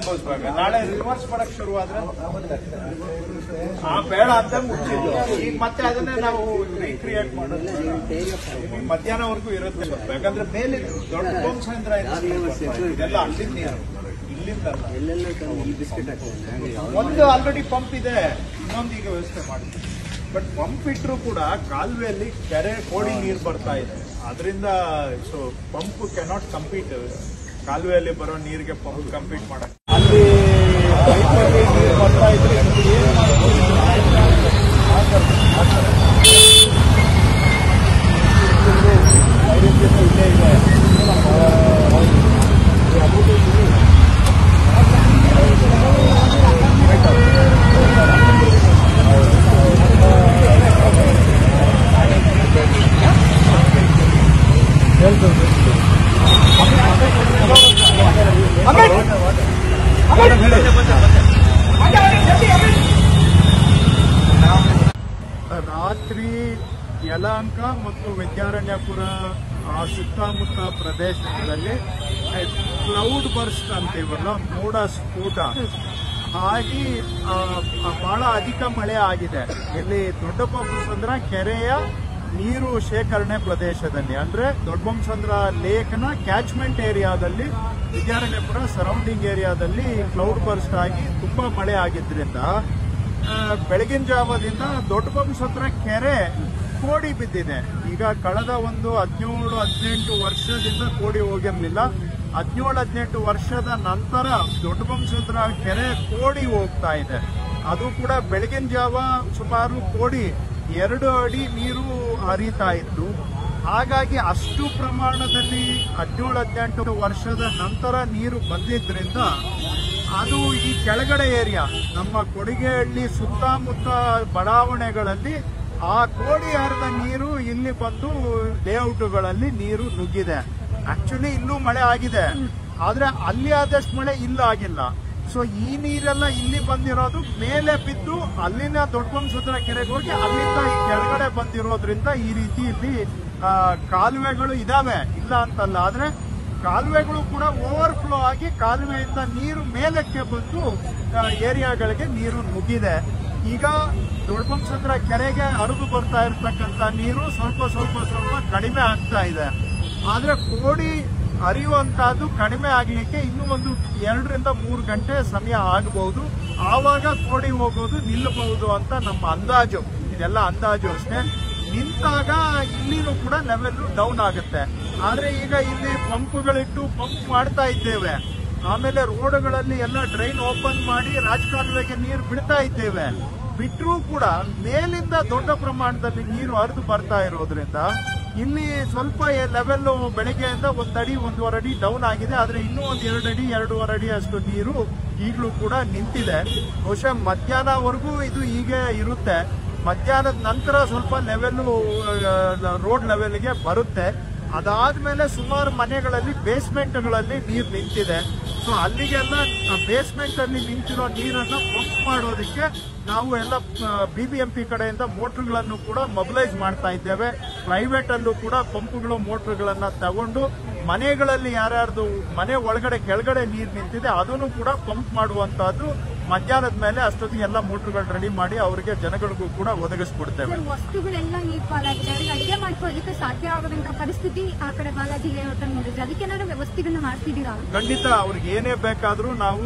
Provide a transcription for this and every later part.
ಅನುಭವಿಸುವಾಗ ನಾಳೆ ರಿವರ್ಸ್ ಮಾಡಕ್ ಶುರು ಆದ್ರೆ ಬೇಡ ಅಂತ ಮುಚ್ಚಿದ್ದು. ಈಗ ಮತ್ತೆ ಅದನ್ನೇ ನಾವು ರೀಕ್ರಿಯೇಟ್ ಮಾಡೋದು ಮಧ್ಯಾಹ್ನವರೆಗೂ ಇರುತ್ತೆ. ಯಾಕಂದ್ರೆ ಮೇಲೆ ದೊಡ್ಡ ಗೋಮಸೇಂದ್ರ ಇದೆಲ್ಲ ಅಲ್ಲಿಂದ ನೀರು, ಇಲ್ಲಿಂದಲ್ಲ. ಒಂದು ಆಲ್ರೆಡಿ ಪಂಪ್ ಇದೆ, ಇನ್ನೊಂದು ಈಗ ವ್ಯವಸ್ಥೆ ಮಾಡಿದೆ. ಬಟ್ ಪಂಪ್ ಇಟ್ಟರು ಕೂಡ ಕಾಲುವೆಯಲ್ಲಿ ಕೆರೆ ಕೋಡಿ ನೀರು ಬರ್ತಾ ಇದೆ. ಅದರಿಂದ ಸೊ ಪಂಪ್ ಕೆನಾಟ್ ಕಂಪೀಟ್. ಕಾಲುವೆಯಲ್ಲಿ ಬರೋ ನೀರಿಗೆ ಪಂಪ್ ಕಂಪೀಟ್ ಮಾಡಕ್ಕೆ ಅಲ್ಲಿ ಪೈಪಲ್ಲಿ ನೀರು ಬರ್ತಾ ಇದ್ರೆ ಏನು ಇಲ್ಲೇ ಇದೆ. ರಾತ್ರಿ ಯಲಹಂಕ ಮತ್ತು ವಿದ್ಯಾರಣ್ಯಪುರ ಆ ಸುತ್ತಮುತ್ತ ಪ್ರದೇಶಗಳಲ್ಲಿ ಕ್ಲೌಡ್ ಬರ್ಸ್ಟ್ ಅಂತೀವಲ್ಲ, ಮೋಡ ಸ್ಫೋಟ ಆಗಿ ಬಹಳ ಅಧಿಕ ಮಳೆ ಆಗಿದೆ. ಇಲ್ಲಿ ದೊಡ್ಡಬೊಮ್ಮಸಂದ್ರ ಕೆರೆಯ ನೀರು ಶೇಖರಣೆ ಪ್ರದೇಶದಲ್ಲಿ, ಅಂದ್ರೆ ದೊಡ್ಡಬೊಮ್ಮಸಂದ್ರ ಲೇಕ್ನ ಕ್ಯಾಚ್ಮೆಂಟ್ ಏರಿಯಾದಲ್ಲಿ, ವಿದ್ಯಾರಣ್ಯಪುರ ಸರೌಂಡಿಂಗ್ ಏರಿಯಾದಲ್ಲಿ ಕ್ಲೌಡ್ ಬರ್ಸ್ಟ್ ಆಗಿ ತುಂಬಾ ಮಳೆ ಆಗಿದ್ರಿಂದ ಬೆಳಗಿನ ಜಾವದಿಂದ ದೊಡ್ಡಬೊಮ್ಮಸಂದ್ರ ಕೆರೆ ಕೋಡಿ ಬಿದ್ದಿದೆ. ಈಗ ಕಳೆದ ಒಂದು 17-18 ವರ್ಷದಿಂದ ಕೋಡಿ ಹೋಗಿರ್ಲಿಲ್ಲ. 17-18 ವರ್ಷದ ನಂತರ ದೊಡ್ಡಬೊಮ್ಮಸಂದ್ರ ಕೆರೆ ಕೋಡಿ ಹೋಗ್ತಾ ಇದೆ. ಅದು ಕೂಡ ಬೆಳಗಿನ ಜಾವ ಸುಮಾರು ಕೋಡಿ 2 ಅಡಿ ನೀರು ಹರಿತಾ ಇತ್ತು. ಹಾಗಾಗಿ ಅಷ್ಟು ಪ್ರಮಾಣದಲ್ಲಿ 17-18 ವರ್ಷದ ನಂತರ ನೀರು ಬಂದಿದ್ರಿಂದ ಅದು ಈ ಕೆಳಗಡೆ ಏರಿಯಾ ನಮ್ಮ ಕೊಡಿಗೆಹಳ್ಳಿ ಸುತ್ತಮುತ್ತ ಬಡಾವಣೆಗಳಲ್ಲಿ ಆ ಕೋಡಿ ಹರಿದ ನೀರು ಇಲ್ಲಿ ಬಂದು ಲೇಔಟ್ಗಳಲ್ಲಿ ನೀರು ನುಗ್ಗಿದೆ. ಆಕ್ಚುಲಿ ಇಲ್ಲೂ ಮಳೆ ಆಗಿದೆ, ಆದ್ರೆ ಅಲ್ಲಿ ಆದಷ್ಟು ಮಳೆ ಇಲ್ಲ ಆಗಿಲ್ಲ. ಸೊ ಈ ನೀರೆಲ್ಲ ಇಲ್ಲಿ ಬಂದಿರೋದು ಮೇಲೆ ಬಿದ್ದು ಅಲ್ಲಿನ ದೊಡ್ಡಬೊಮ್ಮಸಂದ್ರ ಕೆರೆಗೆ ಹೋಗಿ ಅಲ್ಲಿಂದ ಈ ಕೆಳಗಡೆ ಬಂದಿರೋದ್ರಿಂದ ಈ ರೀತಿ ಇಲ್ಲಿ ಕಾಲುವೆಗಳು ಇದಾವೆ, ಇಲ್ಲ ಅಂತಲ್ಲ. ಆದ್ರೆ ಕಾಲುವೆಗಳು ಕೂಡ ಓವರ್ಫ್ಲೋ ಆಗಿ ಕಾಲುವೆಯಿಂದ ನೀರು ಮೇಲಕ್ಕೆ ಬಂದು ಏರಿಯಾಗಳಿಗೆ ನೀರು ನುಗ್ಗಿದೆ. ಈಗ ದೊಡ್ಡಬೊಮ್ಮಸಂದ್ರ ಕೆರೆಗೆ ಹರಿದು ಬರ್ತಾ ಇರತಕ್ಕಂತ ನೀರು ಸ್ವಲ್ಪ ಕಡಿಮೆ ಆಗ್ತಾ ಇದೆ. ಆದ್ರೆ ಕೋಡಿ ಹರಿಯುವಂತಹದ್ದು ಕಡಿಮೆ ಆಗ್ಲಿಕ್ಕೆ ಇನ್ನೂ ಒಂದು 2-3 ಗಂಟೆ ಸಮಯ ಆಗಬಹುದು. ಆವಾಗ ಕೋಡಿ ಹೋಗೋದು ನಿಲ್ಲಬಹುದು ಅಂತ ನಮ್ಮ ಅಂದಾಜು. ಇದೆಲ್ಲ ಅಂದಾಜು ಅಷ್ಟೇ. ನಿಂತಾಗ ಇಲ್ಲಿನೂ ಕೂಡ ಲೆವೆಲ್ ಡೌನ್ ಆಗುತ್ತೆ. ಆದ್ರೆ ಈಗ ಇಲ್ಲಿ ಪಂಪ್ಗಳಿಟ್ಟು ಪಂಪ್ ಮಾಡ್ತಾ ಇದ್ದೇವೆ. ಆಮೇಲೆ ರೋಡ್ಗಳಲ್ಲಿ ಎಲ್ಲ ಡ್ರೈನ್ ಓಪನ್ ಮಾಡಿ ರಾಜಕಾಲುವೆಗೆ ನೀರು ಬಿಡ್ತಾ ಇದ್ದೇವೆ. ಬಿಟ್ಟರೂ ಕೂಡ ಮೇಲಿಂದ ದೊಡ್ಡ ಪ್ರಮಾಣದಲ್ಲಿ ನೀರು ಹರಿದು ಬರ್ತಾ ಇರೋದ್ರಿಂದ ಇಲ್ಲಿ ಸ್ವಲ್ಪ ಲೆವೆಲ್ ಬೆಳಗ್ಗೆಯಿಂದ 1 ಅಡಿ 1.5 ಅಡಿ ಡೌನ್ ಆಗಿದೆ. ಆದ್ರೆ ಇನ್ನೂ 1-2 ಅಡಿ 2.5 ಅಡಿ ಅಷ್ಟು ನೀರು ಈಗಲೂ ಕೂಡ ನಿಂತಿದೆ. ಬಹುಶಃ ಮಧ್ಯಾಹ್ನವರೆಗೂ ಇದು ಹೀಗೆ ಇರುತ್ತೆ. ಮಧ್ಯಾಹ್ನದ ನಂತರ ಸ್ವಲ್ಪ ಲೆವೆಲ್ ರೋಡ್ ಲೆವೆಲ್ಗೆ ಬರುತ್ತೆ. ಅದಾದ್ಮೇಲೆ ಸುಮಾರು ಮನೆಗಳಲ್ಲಿ ಬೇಸ್ಮೆಂಟ್ಗಳಲ್ಲಿ ನೀರು ನಿಂತಿದೆ. ಸೊ ಅಲ್ಲಿಗೆಲ್ಲ ಬೇಸ್ಮೆಂಟ್ ಅಲ್ಲಿ ನಿಂತಿರೋ ನೀರನ್ನ ಪಂಪ್ ಮಾಡೋದಕ್ಕೆ ನಾವು ಎಲ್ಲ BBMP ಕಡೆಯಿಂದ ಮೋಟರ್ಗಳನ್ನು ಕೂಡ ಮೊಬಿಲೈಸ್ ಮಾಡ್ತಾ ಇದ್ದೇವೆ. ಪ್ರೈವೇಟ್ ಅಲ್ಲೂ ಕೂಡ ಪಂಪ್ಗಳು ಮೋಟರ್ಗಳನ್ನ ತಗೊಂಡು ಮನೆಗಳಲ್ಲಿ ಯಾರ್ಯಾರ್ದು ಮನೆ ಒಳಗಡೆ ಕೆಳಗಡೆ ನೀರು ನಿಂತಿದೆ ಅದನ್ನು ಕೂಡ ಪಂಪ್ ಮಾಡುವಂತಹದ್ದು ಮಧ್ಯಾಹ್ನದ ಮೇಲೆ ಅಷ್ಟೊತ್ತಿಗೆ ಎಲ್ಲ ಮೋಟರ್ಗಳು ರೆಡಿ ಮಾಡಿ ಅವರಿಗೆ ಜನಗಳಿಗೂ ಕೂಡ ಒದಗಿಸ್ಕೊಡ್ತೇವೆ. ವಸ್ತುಗಳೆಲ್ಲ ನೀರು ಪಾಲಾಗಿದೆ, ಅವರಿಗೆ ಅಡಿಗೆ ಮಾಡ್ಕೊಳ್ಳಿಕ್ಕೆ ಸಾಧ್ಯ ಆಗುವಂತ ಪರಿಸ್ಥಿತಿ ಆ ಕಡೆ ಬಾಲಾಜಿ ಲೇಔಟ್ ನೋಡಿದ್ರೆ ಅದಕ್ಕೆ ಏನಾದ್ರು ವ್ಯವಸ್ಥೆಗಳನ್ನ ಮಾಡ್ತಿದ್ದೀರಾ? ಖಂಡಿತ ಅವ್ರಿಗೆ ಏನೇ ಬೇಕಾದ್ರೂ ನಾವು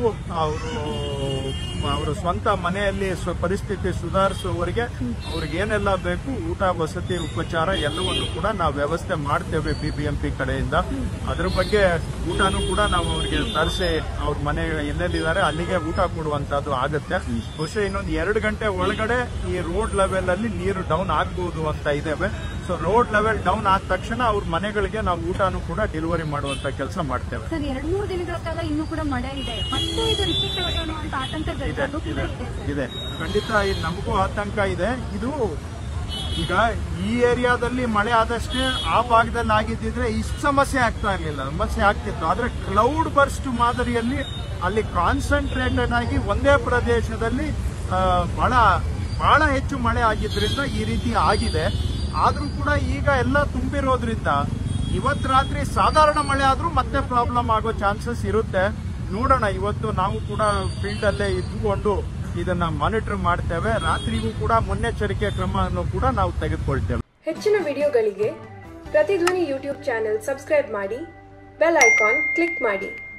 ಅವರ ಸ್ವಂತ ಮನೆಯಲ್ಲಿ ಪರಿಸ್ಥಿತಿ ಸುಧಾರಿಸುವವರೆಗೆ ಅವ್ರಿಗೆ ಏನೆಲ್ಲ ಬೇಕು ಊಟ ವಸತಿ ಉಪಚಾರ ಎಲ್ಲವನ್ನು ಕೂಡ ನಾವು ವ್ಯವಸ್ಥೆ ಮಾಡ್ತೇವೆ BBMP ಕಡೆಯಿಂದ. ಅದ್ರ ಬಗ್ಗೆ ಊಟನೂ ಕೂಡ ನಾವು ಅವ್ರಿಗೆ ತರಿಸಿ ಅವ್ರ ಮನೆ ಎಲ್ಲೆಲ್ಲಿದ್ದಾರೆ ಅಲ್ಲಿಗೆ ಊಟ ಕೊಡುವಂತದ್ದು ಆಗುತ್ತೆ. ಬಹುಶಃ ಇನ್ನೊಂದು 2 ಗಂಟೆ ಒಳಗಡೆ ಈ ರೋಡ್ ಲೆವೆಲ್ ಅಲ್ಲಿ ನೀರು ಡೌನ್ ಆಗ್ಬಹುದು ಅಂತ ಇದ್ದೇವೆ. ಸೊ ರೋಡ್ ಲೆವೆಲ್ ಡೌನ್ ಆದ ತಕ್ಷಣ ಅವ್ರ ಮನೆಗಳಿಗೆ ನಾವು ಊಟನೂ ಕೂಡ ಡೆಲಿವರಿ ಮಾಡುವಂತ ಕೆಲಸ ಮಾಡ್ತೇವೆ. ಸರ್ 2-3 ದಿನಗಳ ಕಾಲ ಇನ್ನೂ ಕೂಡ ಮಳೆ ಇದೆ, ಮತ್ತೆ ಇದು ರಿಪೀಟ್ ಆಗುವಂತ ಆತಂಕ ಇದೆ. ಖಂಡಿತ ನಮಗೂ ಆತಂಕ ಇದೆ. ಇದು ಈಗ ಈ ಏರಿಯಾದಲ್ಲಿ ಮಳೆ ಆದಷ್ಟೇ ಆ ಭಾಗದಲ್ಲಿ ಆಗಿದ್ದಿದ್ರೆ ಇಷ್ಟು ಸಮಸ್ಯೆ ಆಗ್ತಾ ಇರಲಿಲ್ಲ, ಸಮಸ್ಯೆ ಆಗ್ತಿತ್ತು. ಆದ್ರೆ ಕ್ಲೌಡ್ ಬರ್ಸ್ಟ್ ಮಾದರಿಯಲ್ಲಿ ಅಲ್ಲಿ ಕಾನ್ಸಂಟ್ರೇಟೆಡ್ ಆಗಿ ಒಂದೇ ಪ್ರದೇಶದಲ್ಲಿ ಬಹಳ ಹೆಚ್ಚು ಮಳೆ ಆಗಿದ್ರಿಂದ ಈ ರೀತಿ ಆಗಿದೆ. ಆದ್ರೂ ಕೂಡ ಈಗ ಎಲ್ಲ ತುಂಬಿರೋದ್ರಿಂದ ಇವತ್ತು ರಾತ್ರಿ ಸಾಧಾರಣ ಮಳೆ ಆದ್ರೂ ಮತ್ತೆ ಪ್ರಾಬ್ಲಮ್ ಆಗೋ ಚಾನ್ಸಸ್ ಇರುತ್ತೆ. ನೋಡೋಣ. ಇವತ್ತು ನಾವು ಕೂಡ ಫೀಲ್ಡ್ ಅಲ್ಲೇ ಇದ್ದುಕೊಂಡು ಇದನ್ನ ಮಾನಿಟರ್ ಮಾಡ್ತೇವೆ. ರಾತ್ರಿಗೂ ಕೂಡ ಮುನ್ನೆಚ್ಚರಿಕೆ ಕ್ರಮವನ್ನು ಕೂಡ ನಾವು ತೆಗೆದುಕೊಳ್ತೇವೆ. ಹೆಚ್ಚಿನ ವಿಡಿಯೋಗಳಿಗೆ ಪ್ರತಿಧ್ವನಿ ಯೂಟ್ಯೂಬ್ ಚಾನೆಲ್ ಸಬ್ಸ್ಕ್ರೈಬ್ ಮಾಡಿ, ಬೆಲ್ ಐಕಾನ್ ಕ್ಲಿಕ್ ಮಾಡಿ.